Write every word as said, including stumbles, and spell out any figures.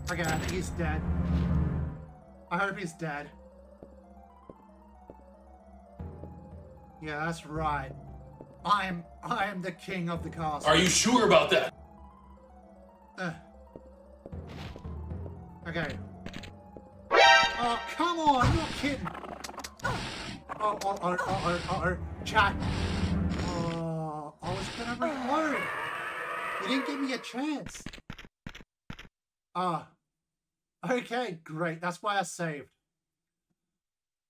Okay, I think he's dead. I hope he's dead. Yeah, that's right. I am I am the king of the castle. Are you sure about that? Uh. Okay. Oh, come on, you're not kidding. Oh, oh, oh, oh, oh, oh, oh, chat. Oh, I was gonna reload. You didn't give me a chance. Ah. Okay, great. That's why I saved.